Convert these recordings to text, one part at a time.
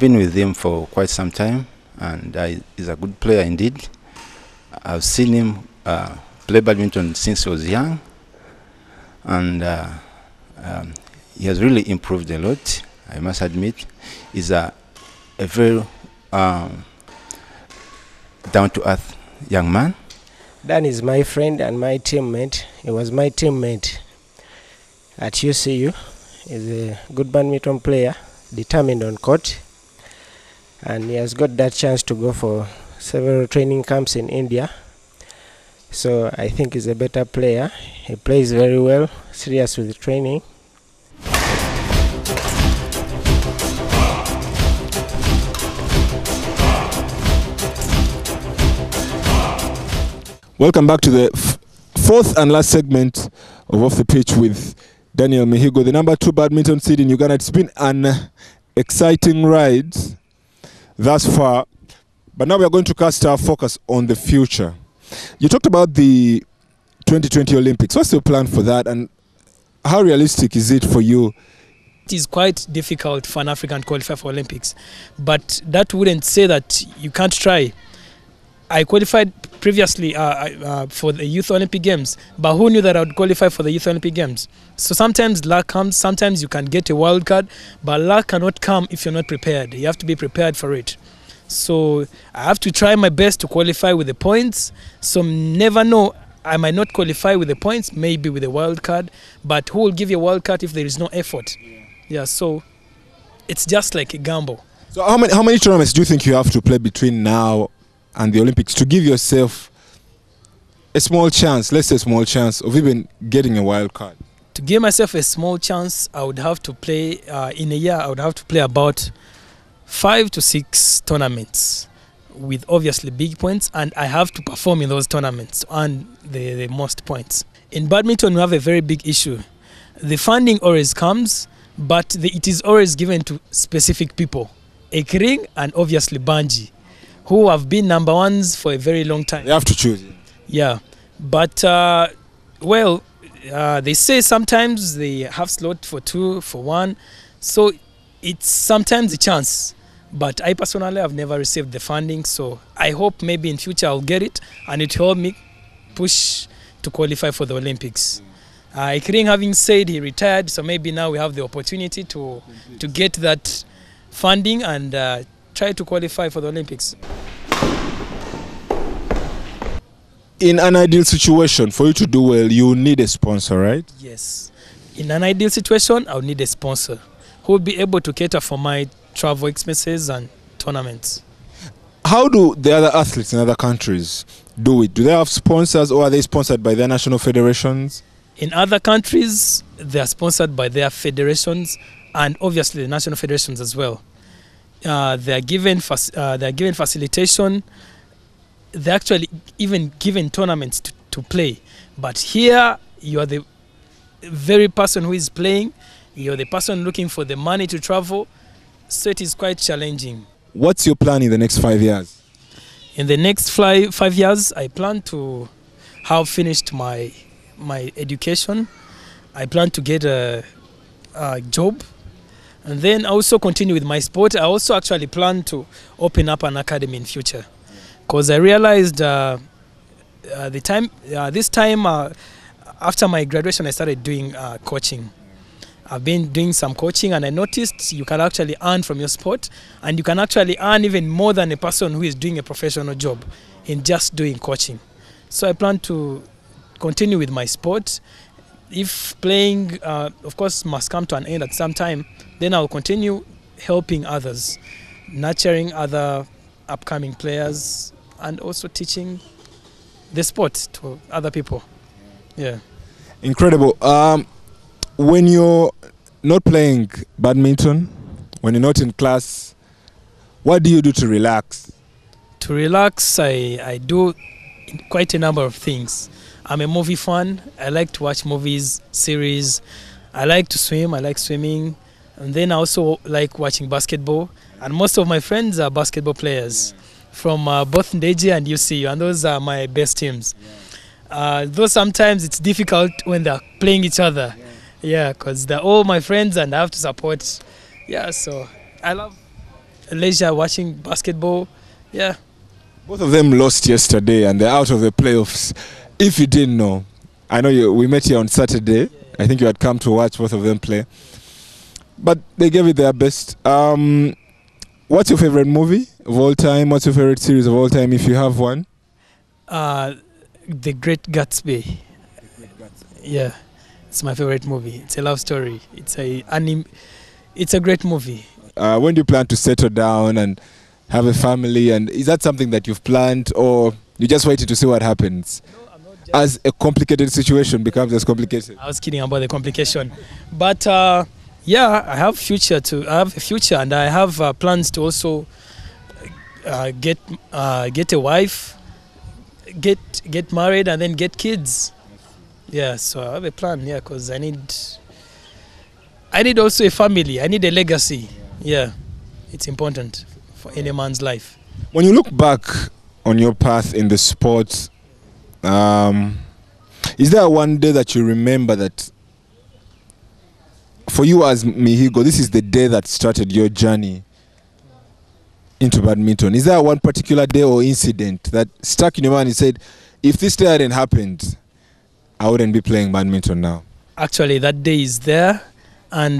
been with him for quite some time, and he's a good player indeed. I've seen him play badminton since he was young, and he has really improved a lot, I must admit. He's a very down-to-earth young man. Dan is my friend and my teammate. He was my teammate at UCU. He's a good badminton player, determined on court, and he has got that chance to go for several training camps in India. So I think he's a better player. He plays very well, serious with training. Welcome back to the fourth and last segment of Off the Pitch with Daniel Mihigo, the #2 badminton seed in Uganda. It's been an exciting ride thus far, but now we are going to cast our focus on the future. You talked about the 2020 Olympics. What's your plan for that, and how realistic is it for you? It is quite difficult for an African to qualify for Olympics, but that wouldn't say that you can't try. I qualified previously for the Youth Olympic Games, but who knew that I would qualify for the Youth Olympic Games? So sometimes luck comes, sometimes you can get a wild card, but luck cannot come if you're not prepared. You have to be prepared for it. So I have to try my best to qualify with the points. So never know, I might not qualify with the points, maybe with a wild card, but who will give you a wild card if there is no effort? Yeah, so it's just like a gamble. So how many tournaments do you think you have to play between now and the Olympics to give yourself a small chance, let's say a small chance, of even getting a wild card? To give myself a small chance, I would have to play, in a year, I would have to play about 5 to 6 tournaments with obviously big points, and I have to perform in those tournaments to earn the most points. In badminton, we have a very big issue. The funding always comes, but it is always given to specific people. Ekring and obviously Banji, who have been #1s for a very long time. You have to choose. Yeah, but they say sometimes they have slot for 2, for 1, so it's sometimes a chance. But I personally have never received the funding, so I hope maybe in future I'll get it, and it will help me push to qualify for the Olympics. Ikring having said he retired, so maybe now we have the opportunity to get that funding and try to qualify for the Olympics. In an ideal situation, for you to do well, you need a sponsor, right? Yes. In an ideal situation, I would need a sponsor who will be able to cater for my travel expenses and tournaments. How do the other athletes in other countries do it? Do they have sponsors, or are they sponsored by their national federations? In other countries, they are sponsored by their federations and obviously the national federations as well. They are given facilitation. They're actually even given tournaments to play. But here, you are the very person who is playing. You're the person looking for the money to travel. So it is quite challenging. What's your plan in the next 5 years? In the next 5 years, I plan to have finished my education. I plan to get a job, and then also continue with my sport. I also actually plan to open up an academy in future, because I realized this time after my graduation I started doing coaching. I've been doing some coaching, and I noticed you can actually earn from your sport, and you can actually earn even more than a person who is doing a professional job in just doing coaching. So I plan to continue with my sport. If playing, of course, must come to an end at some time, then I'll continue helping others, nurturing other upcoming players, and also teaching the sport to other people. Yeah. Incredible. When you're not playing badminton, when you're not in class, what do you do to relax? To relax, I do quite a number of things. I'm a movie fan. I like to watch movies, series. I like to swim. I like swimming. And then I also like watching basketball. And most of my friends are basketball players from both Ndeji and UCU, and those are my best teams. Though sometimes it's difficult when they're playing each other. Yeah, because they're all my friends and I have to support. Yeah, so I love leisure watching basketball. Yeah. Both of them lost yesterday and they're out of the playoffs. If you didn't know, I know we met here on Saturday. I think you had come to watch both of them play. But they gave it their best. What's your favorite movie of all time? What's your favorite series of all time, if you have one? The Great Gatsby. Yeah, it's my favorite movie. It's a love story. It's a great movie. When do you plan to settle down and have a family? And is that something that you've planned, or you just waiting to see what happens? No, I'm not As a complicated situation becomes as complicated. I was kidding about the complication, but yeah, I have a future, and I have plans to also get a wife, get married, and then get kids. Yeah, so I have a plan. Yeah, because I need also a family. I need a legacy. Yeah, it's important for any man's life. When you look back on your path in the sport, is there one day that you remember that for you as Mihigo, this is the day that started your journey into badminton? Is there one particular day or incident that stuck in your mind and said, if this day hadn't happened, I wouldn't be playing badminton now? Actually, that day is there, and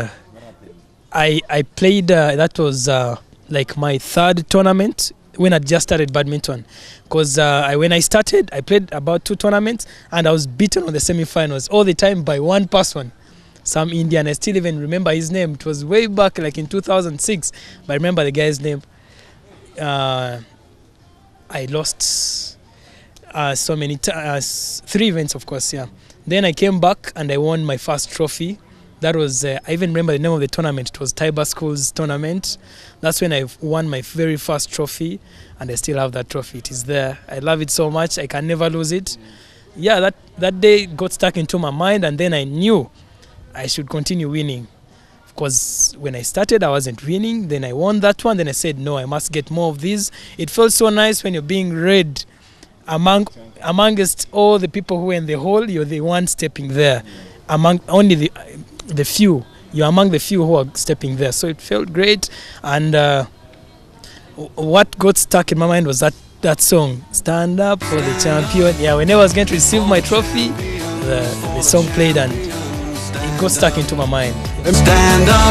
I played, that was like my third tournament when I just started badminton. Because when I started, I played about 2 tournaments, and I was beaten on the semi-finals all the time by one person, some Indian. I still even remember his name. It was way back like in 2006, but I remember the guy's name. I lost so many 3 events, of course, yeah. Then I came back and I won my first trophy. That was, I even remember the name of the tournament. It was Tiber School's tournament. That's when I won my very first trophy, and I still have that trophy. It is there. I love it so much. I can never lose it. Yeah, that day got stuck into my mind, and then I knew I should continue winning. Because when I started, I wasn't winning. Then I won that one. Then I said, no, I must get more of these. It felt so nice when you're being read amongst all the people who were in the hall. You're the one stepping there. Among only the few. You're among the few who are stepping there. So it felt great. And what got stuck in my mind was that song, Stand Up for the Champion. Yeah, whenever I was going to receive my trophy, the song played and it got stuck into my mind. Stand up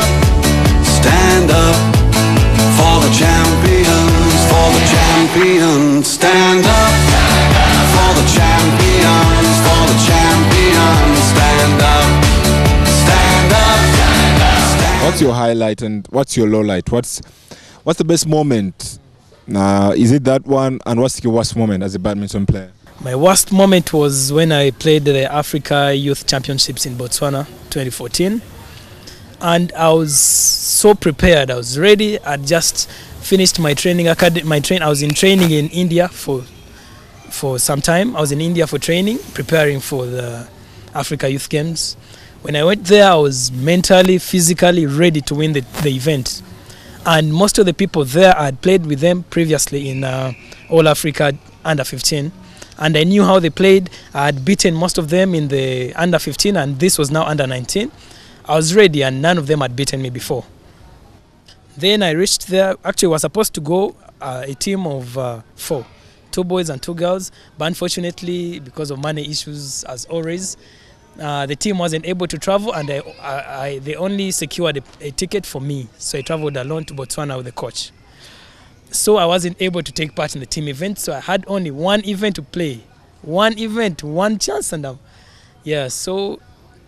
for the champions, for the champions. Stand up for the champions, for the champions. Stand up, stand up, stand up. What's your highlight and what's your low light? What's the best moment? Is it that one? And what's your worst moment as a badminton player? My worst moment was when I played the Africa Youth Championships in Botswana 2014. And I was so prepared. I was ready. I just finished my training I was in training in India for some time. I was in India for training, preparing for the Africa Youth Games. When I went there, I was mentally, physically ready to win the event. And most of the people there, I had played with them previously in All Africa Under 15. And I knew how they played. I had beaten most of them in the Under 15, and this was now Under 19. I was ready, and none of them had beaten me before. Then I reached there. Actually, I was supposed to go a team of 4, 2 boys and 2 girls. But unfortunately, because of money issues, as always, the team wasn't able to travel, and they only secured a ticket for me. So I traveled alone to Botswana with the coach. So I wasn't able to take part in the team event. So I had only one event to play. One event, one chance. And yeah, so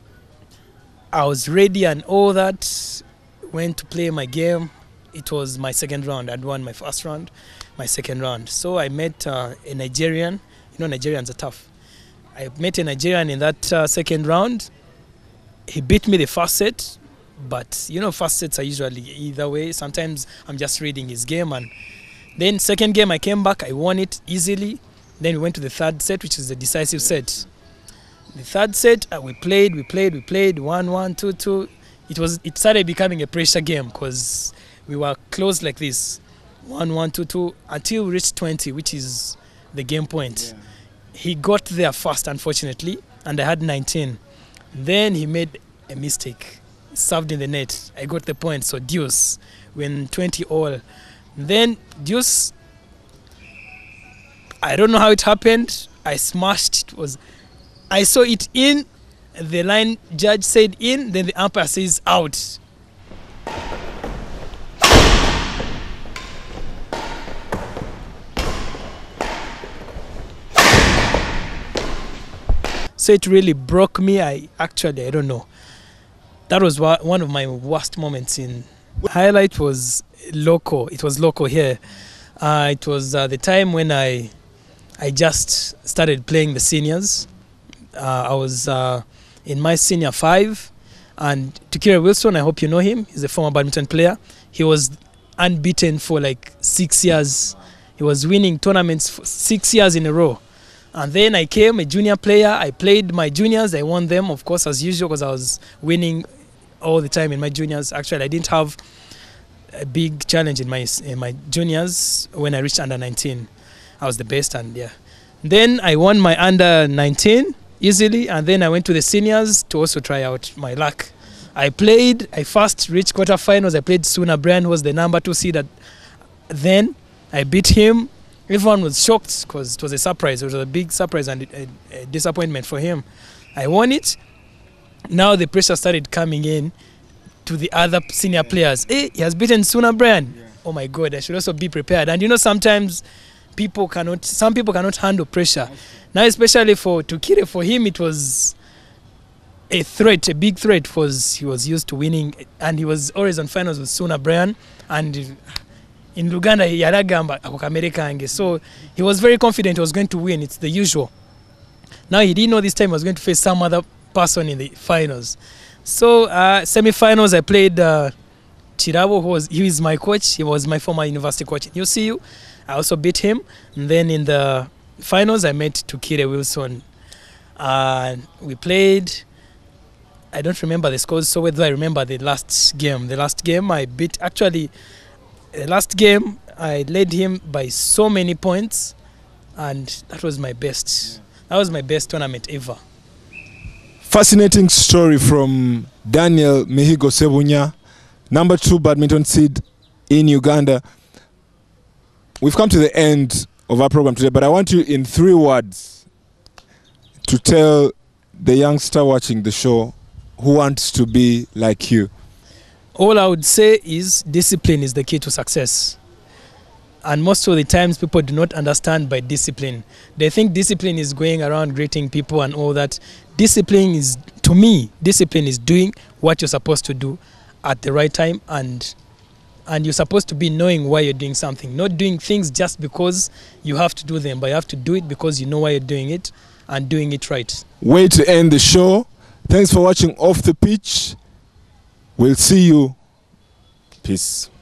I was ready and all that. Went to play my game. It was my second round. I'd won my first round, my second round. So I met a Nigerian. You know, Nigerians are tough. I met a Nigerian in that second round. He beat me the first set. But, you know, first sets are usually either way. Sometimes I'm just reading his game. And then second game, I came back. I won it easily. Then we went to the third set, which is the decisive set. The third set, we played 1-1, 2-2. It started becoming a pressure game because we were close like this. 1-1, 2-2, until we reached 20, which is the game point. Yeah. He got there first, unfortunately, and I had 19. Then he made a mistake. Served in the net. I got the point, so deuce. when 20 all. Then just, I don't know how it happened. I smashed. I saw it in. The line judge said in. Then the umpire says out. So it really broke me. I don't know. That was one of my worst moments in. Highlight was local. It was local here. It was the time when I just started playing the seniors. I was in my senior 5, and Tukire Wilson, I hope you know him. He's a former badminton player. He was unbeaten for like 6 years. He was winning tournaments for 6 years in a row. And then I came a junior player. I played my juniors. I won them, of course, as usual, because I was winning all the time in my juniors. Actually, I didn't have a big challenge in my juniors. When I reached under 19, I was the best, and yeah. Then I won my under 19 easily, and then I went to the seniors to also try out my luck. I first reached quarterfinals. I played Suna Brian, who was the number 2 seed. Then I beat him. Everyone was shocked because it was a surprise. It was a big surprise and a disappointment for him. I won it. Now the pressure started coming in to the other senior players. Hey, he has beaten Suna Brian. Yeah. Oh my God, I should also be prepared. And you know, sometimes some people cannot handle pressure. Now, especially for Tukire, for him it was a threat, a big threat, because he was used to winning, and he was always on finals with Suna Brian, and in Uganda yaragamba akakamere kange. So he was very confident he was going to win. It's the usual. Now he didn't know this time he was going to face some other person in the finals. So semi-finals, I played Chirabo, he is my coach. He was my former university coach in UCU. I also beat him. And then in the finals, I met Tukire Wilson. We played. I don't remember the scores so whether I remember the last game. The last game I beat, actually, the last game I led him by so many points, and that was my best. Yeah. That was my best tournament ever. Fascinating story from Daniel Mihigo Sebunya, number 2 badminton seed in Uganda. We've come to the end of our program today, but I want you in 3 words to tell the youngster watching the show who wants to be like you. All I would say is discipline is the key to success. And most of the times people do not understand by discipline. They think discipline is going around greeting people and all that. Discipline is, to me, discipline is doing what you're supposed to do at the right time, and you're supposed to be knowing why you're doing something, not doing things just because you have to do them, but you have to do it because you know why you're doing it and doing it right. Way to end the show. Thanks for watching Off the Pitch. We'll see you. Peace.